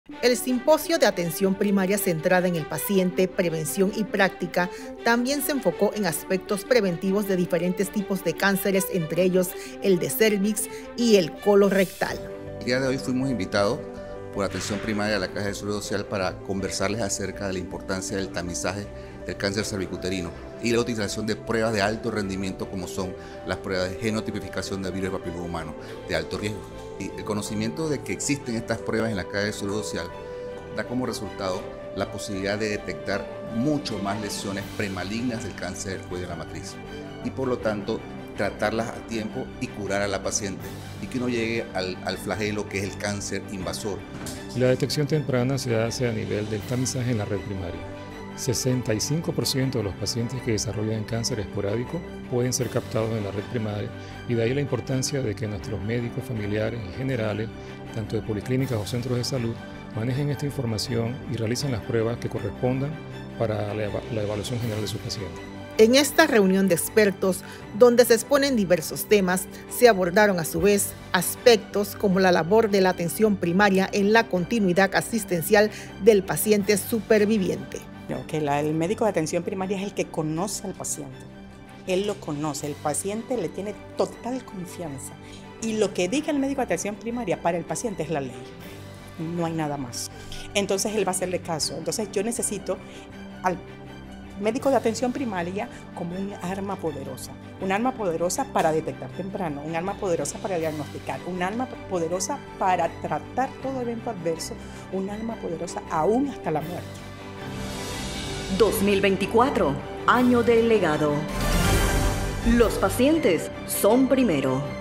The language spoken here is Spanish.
El simposio de atención primaria centrada en el paciente, prevención y práctica también se enfocó en aspectos preventivos de diferentes tipos de cánceres, entre ellos el de cérvix y el colorectal. El día de hoy fuimos invitados por atención primaria a la Caja de Seguro Social para conversarles acerca de la importancia del tamizaje del cáncer cervicuterino y la utilización de pruebas de alto rendimiento como son las pruebas de genotipificación de virus del papiloma humano de alto riesgo. Y el conocimiento de que existen estas pruebas en la Caja de Seguro Social da como resultado la posibilidad de detectar mucho más lesiones premalignas del cáncer del cuello de la matriz y por lo tanto tratarlas a tiempo y curar a la paciente y que no llegue al flagelo que es el cáncer invasor. La detección temprana se hace a nivel del tamizaje en la red primaria. 65% de los pacientes que desarrollan cáncer esporádico pueden ser captados en la red primaria y de ahí la importancia de que nuestros médicos familiares y generales, tanto de policlínicas o centros de salud, manejen esta información y realicen las pruebas que correspondan para la evaluación general de sus pacientes. En esta reunión de expertos, donde se exponen diversos temas, se abordaron a su vez aspectos como la labor de la atención primaria en la continuidad asistencial del paciente superviviente. Que el médico de atención primaria es el que conoce al paciente. Él lo conoce, el paciente le tiene total confianza. Y lo que diga el médico de atención primaria para el paciente es la ley. No hay nada más. Entonces él va a hacerle caso. Entonces yo necesito al médico de atención primaria como un arma poderosa para detectar temprano, un arma poderosa para diagnosticar, un arma poderosa para tratar todo evento adverso, un arma poderosa aún hasta la muerte. 2024, año del legado. Los pacientes son primero.